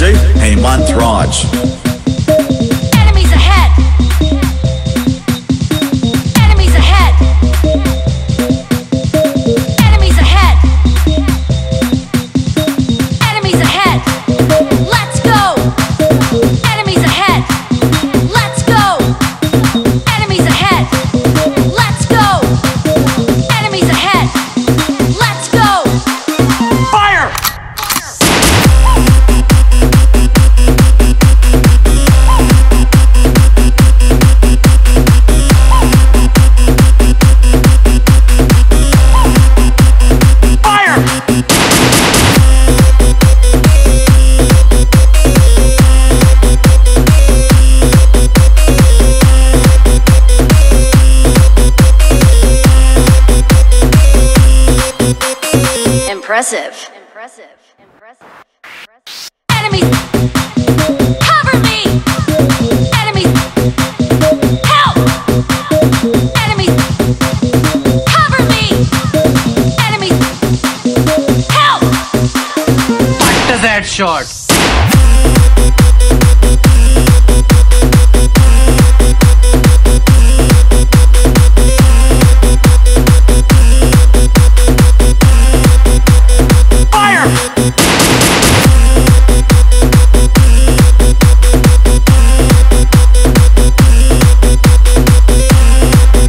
DJ Hemant Raj. Enemies ahead! Enemies ahead! Enemies ahead! Enemies ahead! Let's go! Enemies ahead! Let's go! Enemies ahead! Let's go! Enemies ahead! Let's go! Fire! Impressive. Enemies, cover me. Enemies, help. Enemies, cover me. Enemies, help. What does that shot?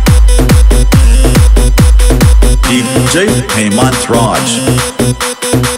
DJ Hemant Raj.